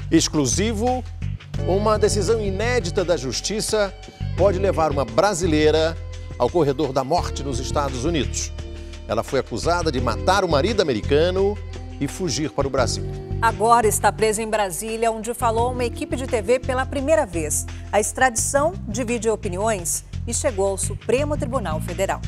Exclusivo, uma decisão inédita da Justiça pode levar uma brasileira ao corredor da morte nos Estados Unidos. Ela foi acusada de matar o marido americano e fugir para o Brasil. Agora está presa em Brasília, onde falou uma equipe de TV pela primeira vez. A extradição divide opiniões e chegou ao Supremo Tribunal Federal.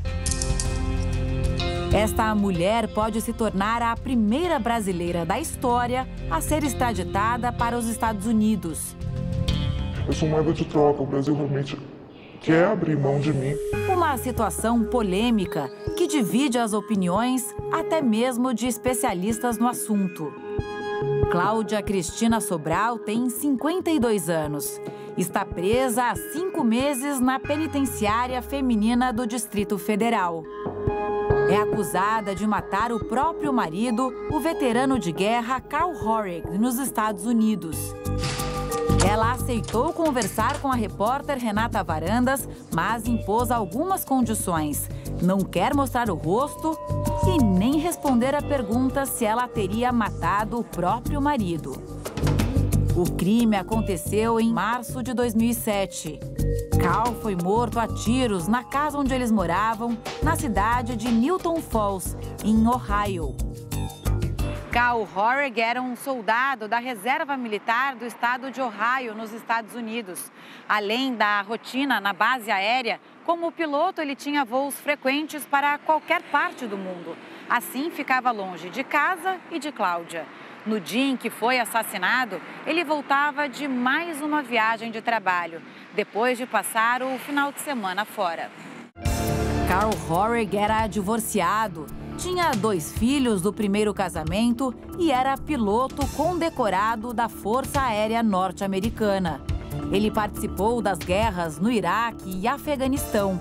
Esta mulher pode se tornar a primeira brasileira da história a ser extraditada para os Estados Unidos. Eu sou moeda de troca, o Brasil realmente quer abrir mão de mim. Uma situação polêmica que divide as opiniões, até mesmo de especialistas no assunto. Cláudia Cristina Sobral tem 52 anos. Está presa há 5 meses na penitenciária feminina do Distrito Federal. É acusada de matar o próprio marido, o veterano de guerra Carl Horig, nos Estados Unidos. Ela aceitou conversar com a repórter Renata Varandas, mas impôs algumas condições. Não quer mostrar o rosto e nem responder a pergunta se ela teria matado o próprio marido. O crime aconteceu em março de 2007. Carl foi morto a tiros na casa onde eles moravam, na cidade de Newton Falls, em Ohio. Carl Horig era um soldado da Reserva Militar do estado de Ohio, nos Estados Unidos. Além da rotina na base aérea, como piloto, ele tinha voos frequentes para qualquer parte do mundo. Assim, ficava longe de casa e de Cláudia. No dia em que foi assassinado, ele voltava de mais uma viagem de trabalho, depois de passar o final de semana fora. Carl Horig era divorciado, tinha 2 filhos do primeiro casamento e era piloto condecorado da Força Aérea Norte-Americana. Ele participou das guerras no Iraque e Afeganistão.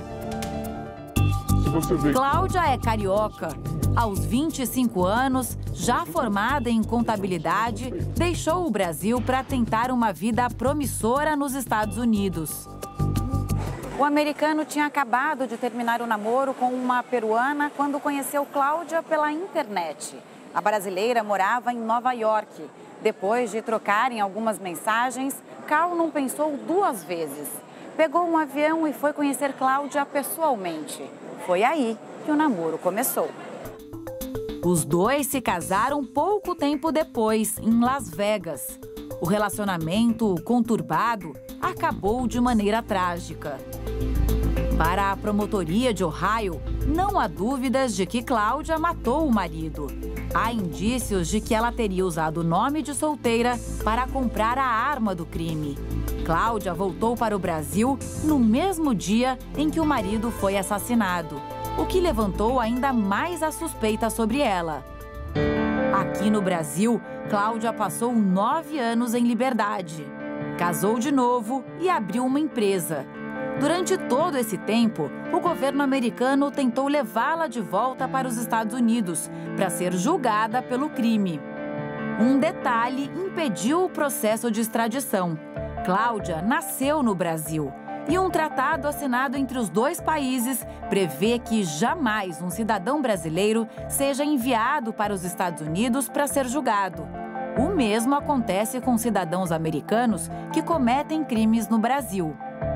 Cláudia é carioca. Aos 25 anos, já formada em contabilidade, deixou o Brasil para tentar uma vida promissora nos Estados Unidos. O americano tinha acabado de terminar o namoro com uma peruana quando conheceu Cláudia pela internet. A brasileira morava em Nova York. Depois de trocarem algumas mensagens, Carl não pensou 2 vezes. Pegou um avião e foi conhecer Cláudia pessoalmente. Foi aí que o namoro começou. Os dois se casaram pouco tempo depois, em Las Vegas. O relacionamento conturbado acabou de maneira trágica. Para a promotoria de Ohio, não há dúvidas de que Cláudia matou o marido. Há indícios de que ela teria usado o nome de solteira para comprar a arma do crime. Cláudia voltou para o Brasil no mesmo dia em que o marido foi assassinado, o que levantou ainda mais a suspeita sobre ela. Aqui no Brasil, Cláudia passou 9 anos em liberdade. Casou de novo e abriu uma empresa. Durante todo esse tempo, o governo americano tentou levá-la de volta para os Estados Unidos para ser julgada pelo crime. Um detalhe impediu o processo de extradição. Cláudia nasceu no Brasil e um tratado assinado entre os 2 países prevê que jamais um cidadão brasileiro seja enviado para os Estados Unidos para ser julgado. O mesmo acontece com cidadãos americanos que cometem crimes no Brasil.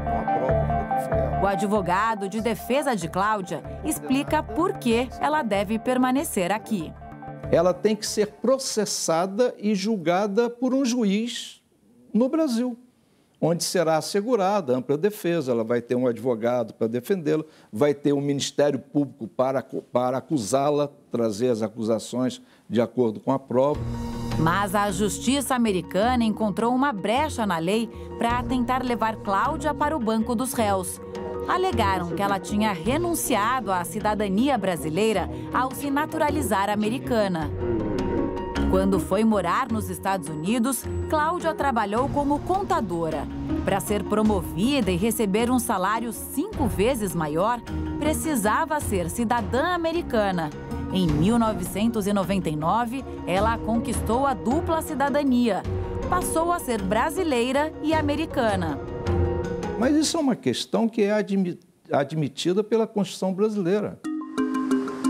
O advogado de defesa de Cláudia explica por que ela deve permanecer aqui. Ela tem que ser processada e julgada por um juiz no Brasil, onde será assegurada ampla defesa. Ela vai ter um advogado para defendê-la, vai ter um Ministério Público para acusá-la, trazer as acusações de acordo com a prova. Mas a justiça americana encontrou uma brecha na lei para tentar levar Cláudia para o banco dos réus. Alegaram que ela tinha renunciado à cidadania brasileira ao se naturalizar americana. Quando foi morar nos Estados Unidos, Cláudia trabalhou como contadora. Para ser promovida e receber um salário 5 vezes maior, precisava ser cidadã americana. Em 1999, ela conquistou a dupla cidadania. Passou a ser brasileira e americana. Mas isso é uma questão que é admitida pela Constituição brasileira.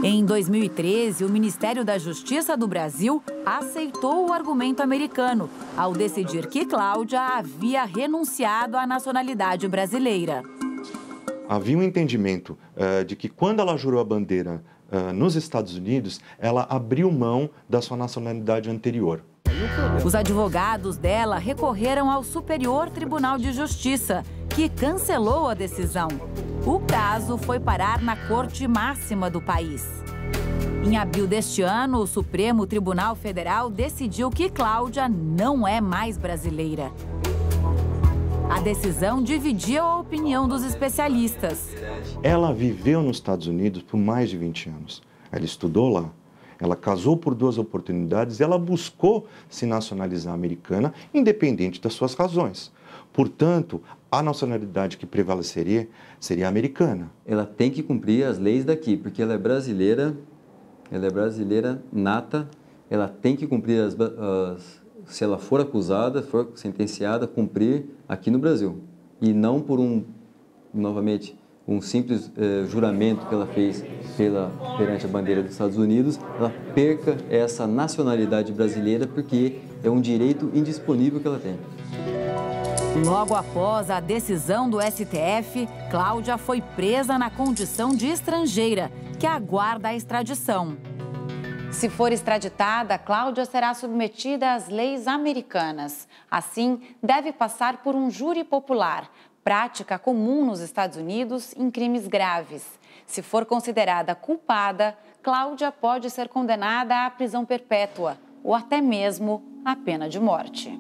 Em 2013, o Ministério da Justiça do Brasil aceitou o argumento americano ao decidir que Cláudia havia renunciado à nacionalidade brasileira. Havia um entendimento de que quando ela jurou a bandeira nos Estados Unidos, ela abriu mão da sua nacionalidade anterior. Os advogados dela recorreram ao Superior Tribunal de Justiça, que cancelou a decisão. O caso foi parar na Corte Máxima do país. Em abril deste ano, o Supremo Tribunal Federal decidiu que Cláudia não é mais brasileira. A decisão dividiu a opinião dos especialistas. Ela viveu nos Estados Unidos por mais de 20 anos. Ela estudou lá. Ela casou por 2 oportunidades e ela buscou se nacionalizar americana, independente das suas razões. Portanto, a nacionalidade que prevaleceria seria americana. Ela tem que cumprir as leis daqui, porque ela é brasileira nata, ela tem que cumprir se ela for acusada, for sentenciada, cumprir aqui no Brasil. E não por novamente, um simples juramento que ela fez perante a bandeira dos Estados Unidos, ela perca essa nacionalidade brasileira porque é um direito indisponível que ela tem. Logo após a decisão do STF, Cláudia foi presa na condição de estrangeira, que aguarda a extradição. Se for extraditada, Cláudia será submetida às leis americanas. Assim, deve passar por um júri popular, prática comum nos Estados Unidos em crimes graves. Se for considerada culpada, Cláudia pode ser condenada à prisão perpétua ou até mesmo à pena de morte.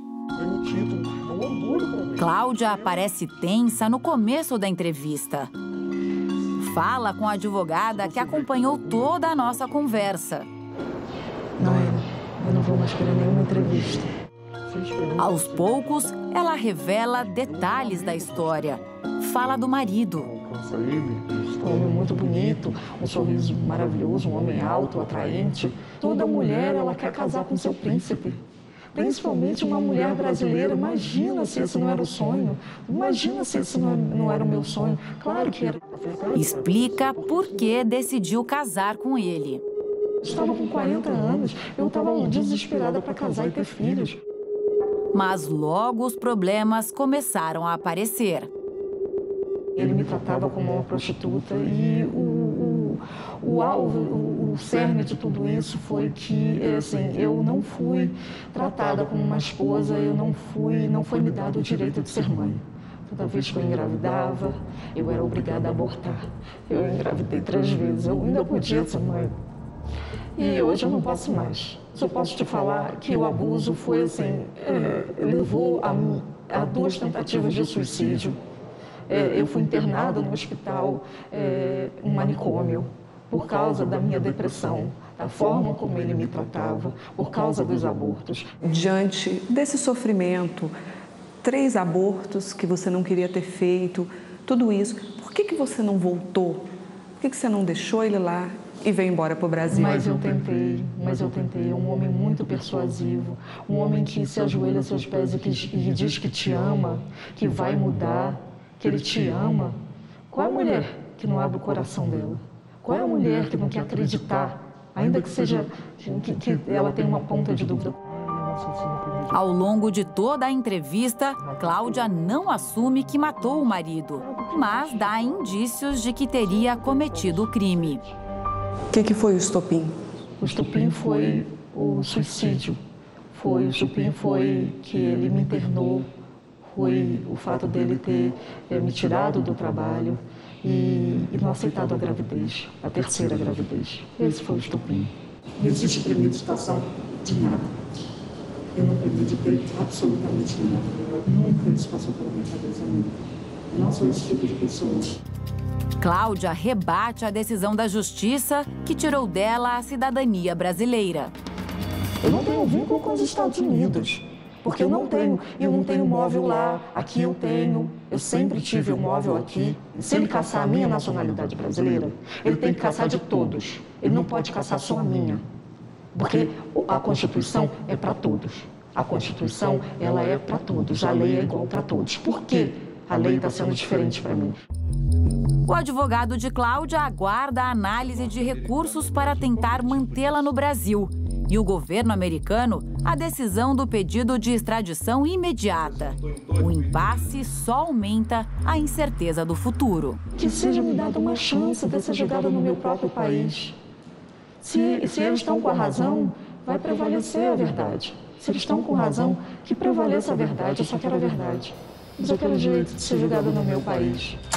Cláudia aparece tensa no começo da entrevista. Fala com a advogada que acompanhou toda a nossa conversa. Eu não vou mais querer nenhuma entrevista. Aos poucos, ela revela detalhes da história. Fala do marido. Um homem muito bonito, um sorriso maravilhoso, um homem alto, atraente. Toda mulher, ela quer casar com seu príncipe. Principalmente uma mulher brasileira. Imagina se esse não era o sonho. Imagina se esse não era o meu sonho. Claro que era. Explica por que decidiu casar com ele. Estava com 40 anos, eu estava desesperada para casar e ter filhos. Mas logo os problemas começaram a aparecer. Ele me tratava como uma prostituta e o cerne de tudo isso foi que assim, eu não fui tratada como uma esposa, não foi me dado o direito de ser mãe. Toda vez que eu engravidava, eu era obrigada a abortar. Eu engravidei 3 vezes, eu ainda podia ser mãe. E hoje eu não posso mais. Só posso te falar que o abuso foi assim, levou a 2 tentativas de suicídio. Eu fui internada no hospital, um manicômio, por causa da minha depressão, da forma como ele me tratava, por causa dos abortos. Diante desse sofrimento, 3 abortos que você não queria ter feito, tudo isso, por que você não voltou? Por que você não deixou ele lá e veio embora para o Brasil? Mas eu tentei. É um homem muito persuasivo, um homem que se ajoelha aos seus pés e diz que te ama, que vai mudar, que ele te ama. Qual é a mulher que não abre o coração dela? Qual é a mulher que não quer acreditar, ainda que seja que ela tenha uma ponta de dúvida? Ao longo de toda a entrevista, Cláudia não assume que matou o marido, mas dá indícios de que teria cometido o crime. O que foi o estopim? O estopim foi o suicídio. O estopim foi que ele me internou, foi o fato dele ter me tirado do trabalho e não aceitado a gravidez, a 3ª gravidez. Esse foi o estopim. Não existe premeditação de nada. Eu não premeditei absolutamente nada. Nunca isso passou pela minha cabeça. Eu não sou esse tipo de pessoa. Cláudia rebate a decisão da justiça que tirou dela a cidadania brasileira. Eu não tenho vínculo com os Estados Unidos, porque eu não tenho móvel lá, aqui eu tenho, eu sempre tive o móvel aqui. Se ele caçar a minha nacionalidade brasileira, ele tem que caçar de todos, ele não pode caçar só a minha, porque a Constituição é para todos. A Constituição, ela é para todos, a lei é igual para todos. Por que a lei está sendo diferente para mim? O advogado de Cláudia aguarda a análise de recursos para tentar mantê-la no Brasil. E o governo americano, a decisão do pedido de extradição imediata. O impasse só aumenta a incerteza do futuro. Que seja me dada uma chance de ser jogada no meu próprio país. Se eles estão com a razão, vai prevalecer a verdade. Se eles estão com razão, que prevaleça a verdade. Eu só quero a verdade. Mas eu quero o direito de ser julgada no meu país.